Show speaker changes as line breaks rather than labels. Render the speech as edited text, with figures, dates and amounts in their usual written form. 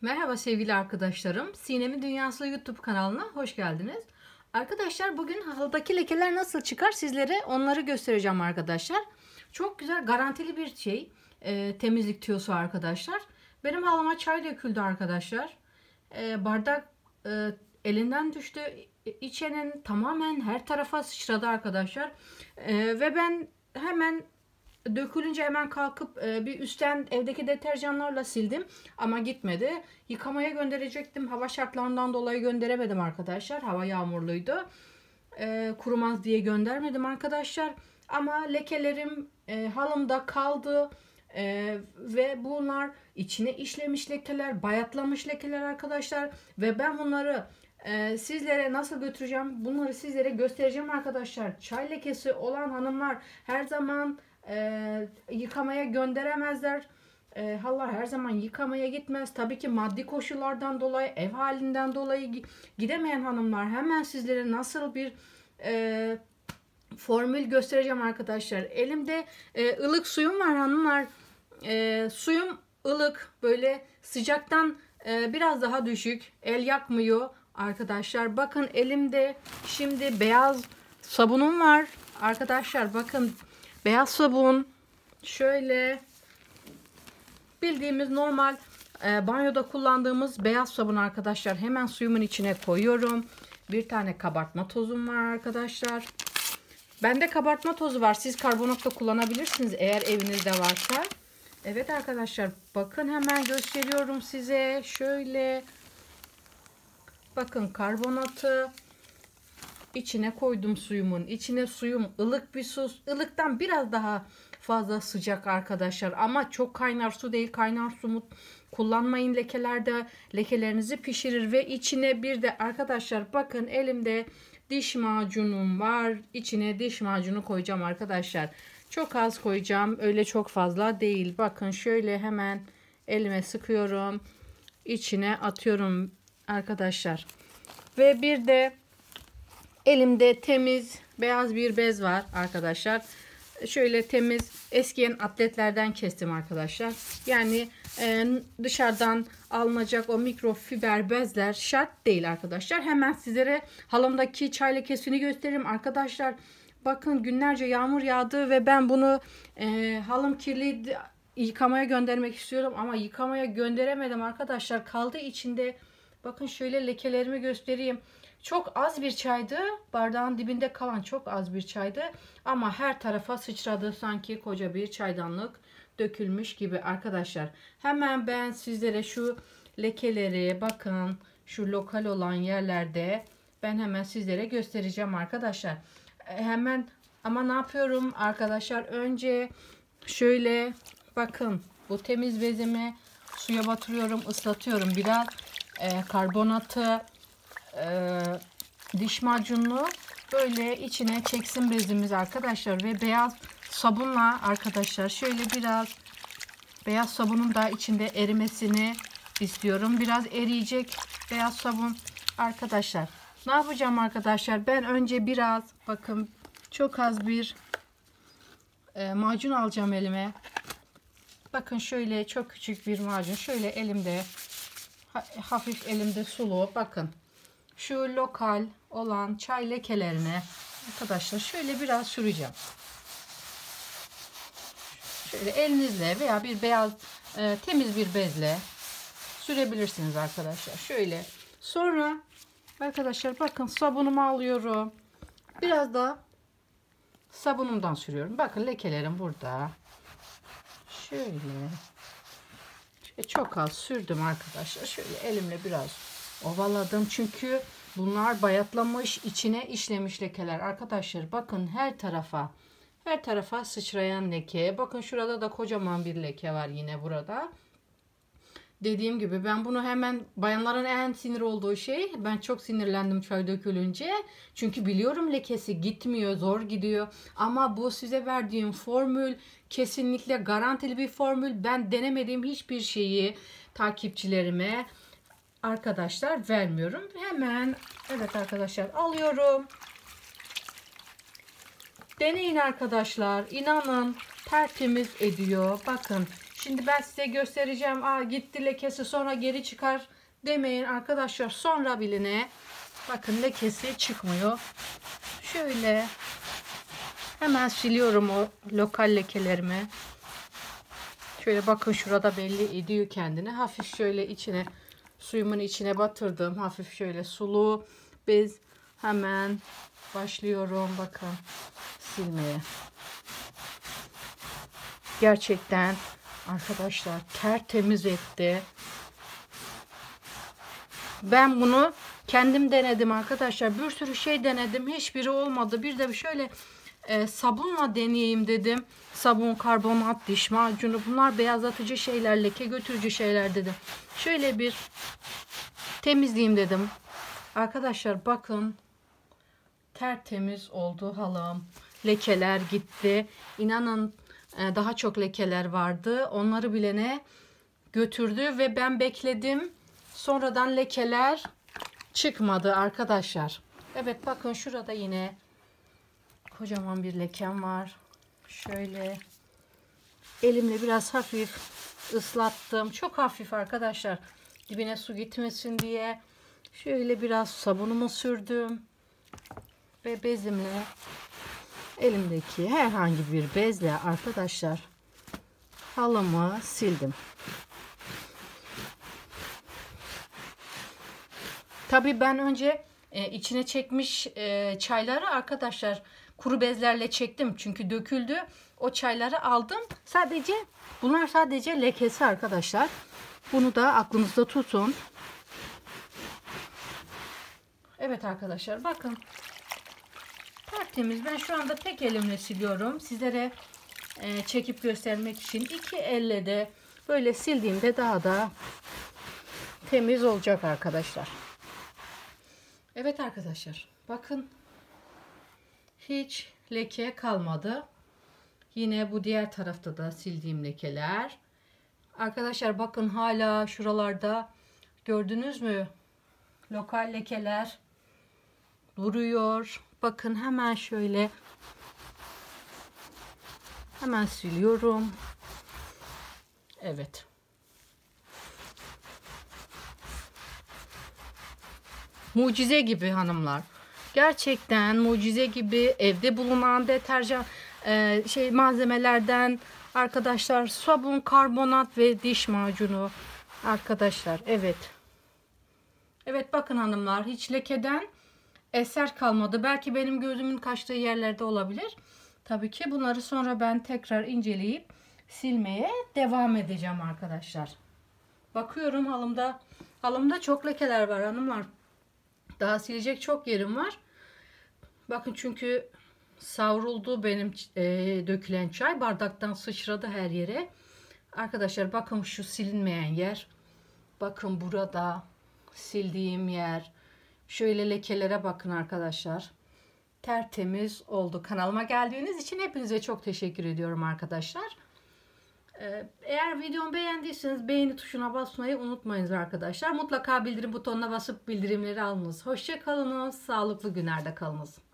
Merhaba sevgili arkadaşlarım. Sinem'in Dünyası YouTube kanalına hoş geldiniz. Arkadaşlar bugün halıdaki lekeler nasıl çıkar sizlere onları göstereceğim arkadaşlar. Çok güzel garantili bir şey. Temizlik tüyosu arkadaşlar. Benim halıma çay döküldü arkadaşlar. Bardak elinden düştü. İçenin tamamen her tarafa sıçradı arkadaşlar. Ve ben hemen dökülünce hemen kalkıp bir üstten evdeki deterjanlarla sildim ama gitmedi. Yıkamaya gönderecektim. Hava şartlarından dolayı gönderemedim arkadaşlar. Hava yağmurluydu. Kurumaz diye göndermedim arkadaşlar. Ama lekelerim halımda kaldı. Ve bunlar içine işlemiş lekeler, bayatlamış lekeler arkadaşlar. Ve ben bunları sizlere nasıl götüreceğim? Bunları sizlere göstereceğim arkadaşlar. Çay lekesi olan hanımlar her zaman yıkamaya gönderemezler. Halılar her zaman yıkamaya gitmez. Tabii ki maddi koşullardan dolayı, ev halinden dolayı gidemeyen hanımlar hemen sizlere nasıl bir formül göstereceğim arkadaşlar. Elimde ılık suyum var hanımlar. Suyum ılık, böyle sıcaktan biraz daha düşük. El yakmıyor arkadaşlar. Bakın elimde şimdi beyaz sabunum var. Arkadaşlar bakın. Beyaz sabun, şöyle bildiğimiz normal banyoda kullandığımız beyaz sabun arkadaşlar. Hemen suyumun içine koyuyorum. Bir tane kabartma tozum var arkadaşlar. Bende kabartma tozu var. Siz karbonat da kullanabilirsiniz eğer evinizde varsa. Evet arkadaşlar, bakın hemen gösteriyorum size. Şöyle bakın, karbonatı İçine koydum suyumun. İçine suyum ılık bir su. Ilıktan biraz daha fazla sıcak arkadaşlar. Ama çok kaynar su değil. Kaynar su kullanmayın lekelerde. Lekelerinizi pişirir ve içine bir de arkadaşlar bakın elimde diş macunum var. İçine diş macunu koyacağım arkadaşlar. Çok az koyacağım. Öyle çok fazla değil. Bakın şöyle hemen elime sıkıyorum. İçine atıyorum arkadaşlar. Ve bir de elimde temiz beyaz bir bez var arkadaşlar. Şöyle temiz eskiyen atletlerden kestim arkadaşlar. Yani dışarıdan alınacak o mikrofiber bezler şart değil arkadaşlar. Hemen sizlere halımdaki çay lekesini göstereyim arkadaşlar. Bakın günlerce yağmur yağdı ve ben bunu halım kirliydi, yıkamaya göndermek istiyorum ama yıkamaya gönderemedim arkadaşlar. Kaldı içinde. Bakın şöyle lekelerimi göstereyim. Çok az bir çaydı. Bardağın dibinde kalan çok az bir çaydı. Ama her tarafa sıçradı. Sanki koca bir çaydanlık dökülmüş gibi arkadaşlar. Hemen ben sizlere şu lekeleri, bakın şu lokal olan yerlerde ben hemen sizlere göstereceğim arkadaşlar. Hemen ama ne yapıyorum arkadaşlar? Önce şöyle bakın, bu temiz bezimi suya batırıyorum, ıslatıyorum. Biraz karbonatı, diş macunlu böyle içine çeksin bezimiz arkadaşlar. Ve beyaz sabunla arkadaşlar şöyle biraz beyaz sabunun da içinde erimesini istiyorum. Biraz eriyecek beyaz sabun arkadaşlar. Ne yapacağım arkadaşlar? Ben önce biraz bakın çok az bir macun alacağım elime. Bakın şöyle çok küçük bir macun. Şöyle elimde hafif, elimde sulu. Bakın şu lokal olan çay lekelerine arkadaşlar şöyle biraz süreceğim. Şöyle elinizle veya bir beyaz temiz bir bezle sürebilirsiniz arkadaşlar. Şöyle. Sonra arkadaşlar bakın sabunumu alıyorum. Biraz da sabunumdan sürüyorum. Bakın lekelerim burada. Şöyle. Çok az sürdüm arkadaşlar. Şöyle elimle biraz ovaladım. Çünkü bunlar bayatlamış, içine işlemiş lekeler. Arkadaşlar bakın her tarafa sıçrayan leke. Bakın şurada da kocaman bir leke var yine burada. Dediğim gibi ben bunu hemen, bayanların en sinir olduğu şey, ben çok sinirlendim çay dökülünce. Çünkü biliyorum lekesi gitmiyor, zor gidiyor. Ama bu size verdiğim formül kesinlikle garantili bir formül. Ben denemediğim hiçbir şeyi takipçilerime arkadaşlar vermiyorum. Hemen evet arkadaşlar alıyorum. Deneyin arkadaşlar. İnanın tertemiz ediyor. Bakın Şimdi ben size göstereceğim. Aa, gitti lekesi sonra geri çıkar demeyin arkadaşlar. Sonra biline bakın lekesi çıkmıyor. Şöyle hemen siliyorum o lokal lekelerimi. Şöyle bakın şurada belli ediyor kendini. Hafif şöyle içine suyumun içine batırdım. Hafif şöyle sulu bez, hemen başlıyorum bakın silmeye. Gerçekten arkadaşlar tertemiz etti. Ben bunu kendim denedim arkadaşlar. Bir sürü şey denedim. Hiçbiri olmadı. Bir de şöyle sabunla deneyeyim dedim. Sabun, karbonat, diş macunu, bunlar beyazlatıcı şeyler, leke götürücü şeyler dedim. Şöyle bir temizleyeyim dedim. Arkadaşlar bakın tertemiz oldu halım. Lekeler gitti. İnanın daha çok lekeler vardı. Onları bilene götürdü ve ben bekledim. Sonradan lekeler çıkmadı arkadaşlar. Evet bakın şurada yine kocaman bir lekem var. Şöyle elimle biraz hafif ıslattım. Çok hafif arkadaşlar. Dibine su gitmesin diye. Şöyle biraz sabunumu sürdüm. Ve bezimle, elimdeki herhangi bir bezle arkadaşlar halımı sildim. Tabii ben önce içine çekmiş çayları arkadaşlar kuru bezlerle çektim. Çünkü döküldü. O çayları aldım. Bunlar sadece lekesi arkadaşlar. Bunu da aklınızda tutun. Evet arkadaşlar bakın. Tertemiz. Ben şu anda tek elimle siliyorum. Sizlere çekip göstermek için. İki elle de böyle sildiğimde daha da temiz olacak arkadaşlar. Evet arkadaşlar. Bakın. Hiç leke kalmadı. Yine bu diğer tarafta da sildiğim lekeler. Arkadaşlar bakın hala şuralarda gördünüz mü? Lokal lekeler duruyor. Bakın hemen şöyle hemen siliyorum. Evet. Mucize gibi hanımlar. Gerçekten mucize gibi evde bulunan deterjan malzemelerden arkadaşlar sabun, karbonat ve diş macunu arkadaşlar. Evet. Evet bakın hanımlar hiç lekeden eser kalmadı. Belki benim gözümün kaçtığı yerlerde olabilir. Tabii ki bunları sonra ben tekrar inceleyip silmeye devam edeceğim arkadaşlar. Bakıyorum halımda çok lekeler var hanımlar. Daha silecek çok yerim var. Bakın çünkü savruldu benim dökülen çay. Bardaktan sıçradı her yere. Arkadaşlar bakın şu silinmeyen yer. Bakın burada sildiğim yer. Şöyle lekelere bakın arkadaşlar. Tertemiz oldu. Kanalıma geldiğiniz için hepinize çok teşekkür ediyorum arkadaşlar. Eğer videomu beğendiyseniz beğeni tuşuna basmayı unutmayınız arkadaşlar. Mutlaka bildirim butonuna basıp bildirimleri alınız. Hoşça kalınız. Sağlıklı günlerde kalınız.